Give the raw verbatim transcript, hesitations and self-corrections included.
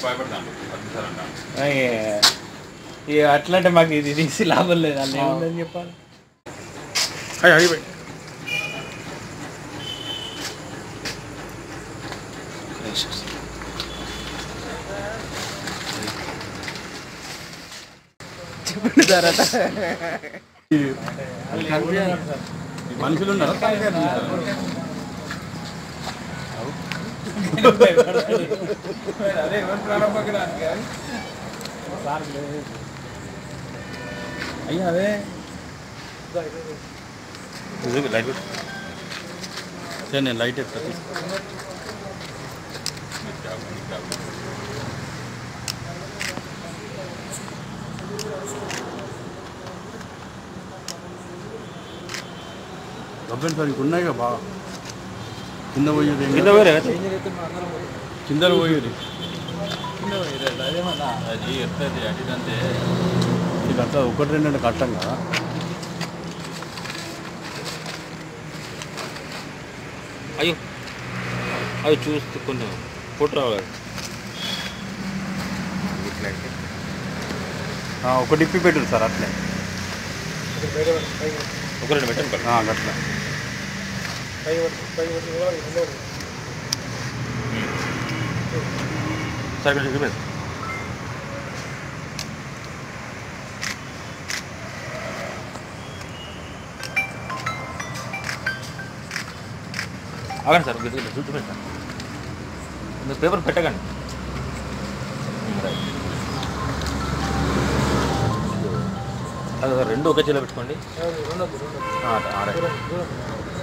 అట్లంటే మాకు ఇది తీసి లాభం లేదు అన్న ఏముందని చెప్పాలి. చెప్పండి సార్ అట మనుషులు ఉన్నారు అయ్యా అదే లైట్ సరే నేను లైట్ ఎత్తా డబ్బులు సార్ ఇంక ఉన్నాయి కదా బాగా కింద పోయేది కింద పోయే కింద పోయేది అది ఎత్తది అడిదంటే ఇదంతా ఒకటి రెండు కట్టం కదా. అయ్యో అవి చూస్తూ కొంచెం ఫోటో రావాలి. ఒక డిప్పి పెట్టారు సార్ అట్లే ఒక రెండు పెట్టండి అట్లా సార్ కొంచెం చూపేది అవండి సార్ చూపేది సార్ మీరు పేపర్ పెట్టకండి. రెండు ఒకే చేలో పెట్టుకోండి.